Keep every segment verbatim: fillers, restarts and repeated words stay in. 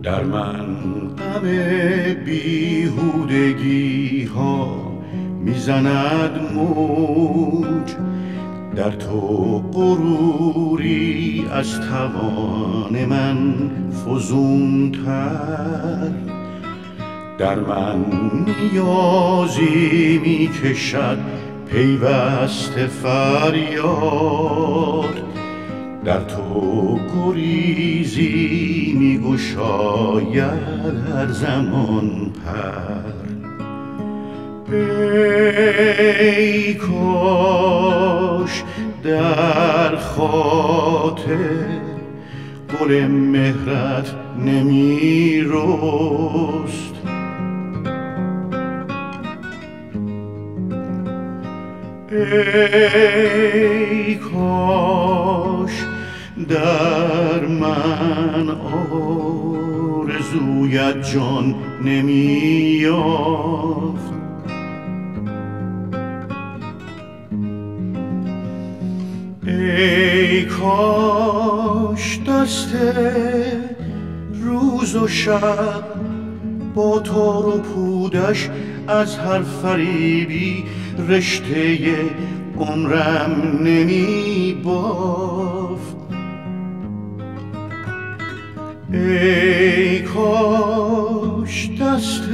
در من غم بیهودگی ها میزند موج، در تو غروری از توان من فزونتر. در من نیازی میکشد پیوسته فریاد، در تو گریزی میگشاید هر زمان پر. ای کاش در خاطر گل مهرت نمی رست، ای کاش در من آرزویت جان نمی یافت. ای کاش دست روز و شب با تار و پودش از هر فریبی رشته عمرم نمی بافت. ای کاش دست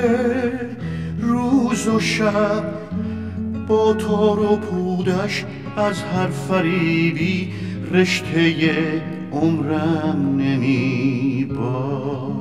روز و شب با تار و پودش از هر فریبی رشته عمرم نمی بافت.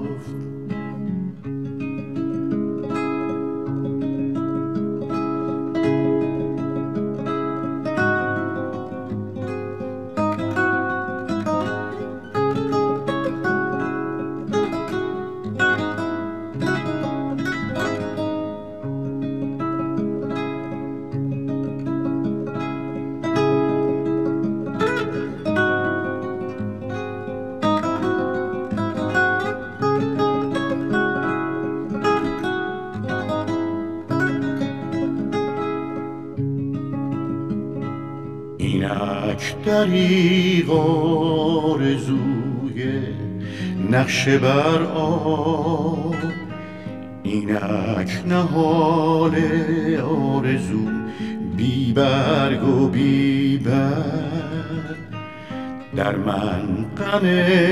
اینک دریغ آرزوی نقشه بر آب، اینک نهال آرزو بی برگ و بی بر. در من غم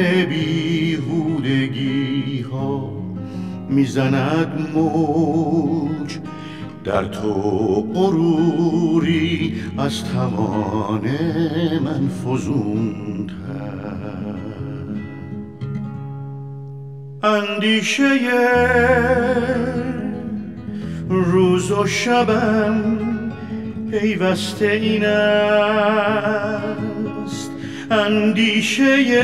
بیهودگی ها میزند موج، در تو غروری از توان من فزونتر. اندیشه روز و شبم پیوسته این است، اندیشه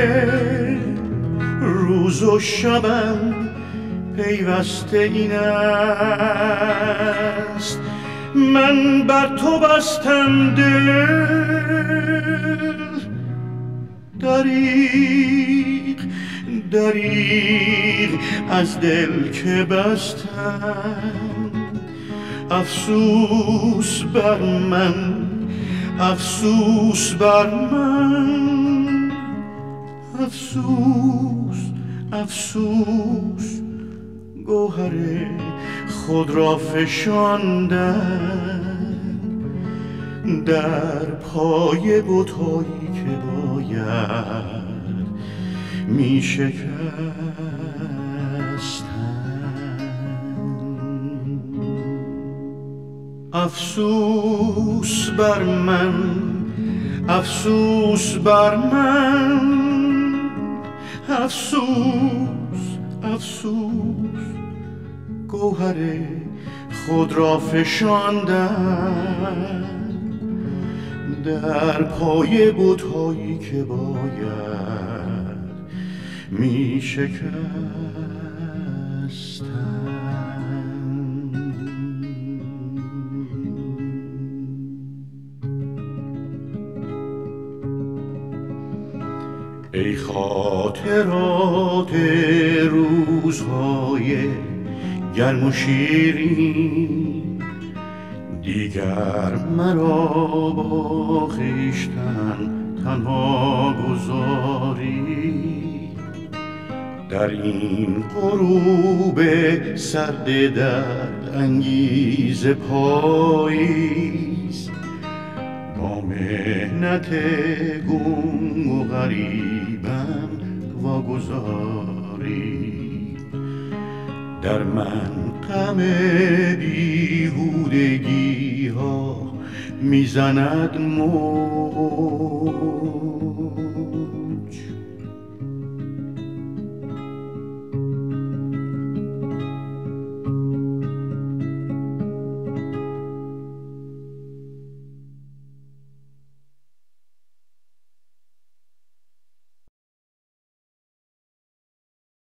روز و شبم پیوسته این است. من بر تو بستم دل، دریغ دریغ از دل که بستم. افسوس بر من، افسوس بر من، افسوس افسوس گوهر خود را فشاندن در پای بتایی که باید می شکستن. افسوس بر من، افسوس بر من، افسوس افسوس گوهر خود را فشاندن در پای بتایی که باید می شکستن. ای خاطرات روزهای گرم و شیرین، دیگر مرا با خویشتن تنها گذاری. در این غروب سرد درد انگیز پاییز، با محنت گم و غریبم واگذاری. در من غم بیهودگی ها میزند موج،